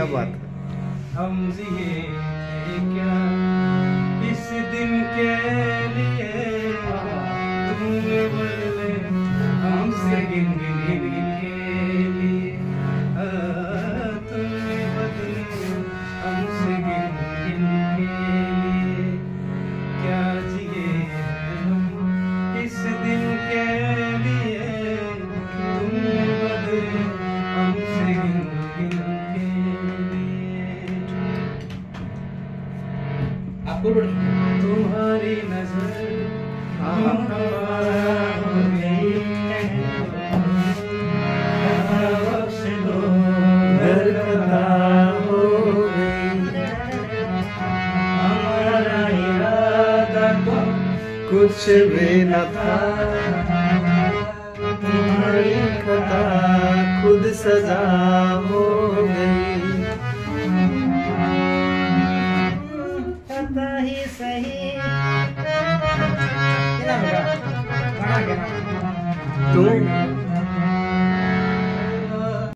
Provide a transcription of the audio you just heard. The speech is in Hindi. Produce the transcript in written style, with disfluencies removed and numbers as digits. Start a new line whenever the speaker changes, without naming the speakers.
क्या बात है।
हम जिए क्या इस दिन के लिए, तुमने बदले हमसे गिन गिन गिन के लिए, तुमने बदले हमसे गिन गिन के लिए। क्या जिए हम इस दिन के लिए, तुमने बदले हमसे गिन गिन के लिए। आपको तुम्हारी नजर हमारा हो गई है, बख्श दो घर खता हो गई। हमारा इरादा तो
कुछ भी न था, तुम्हारी खता खुद सजा हो गई।
पता ही सही क्या होगा, गाना क्या
तुम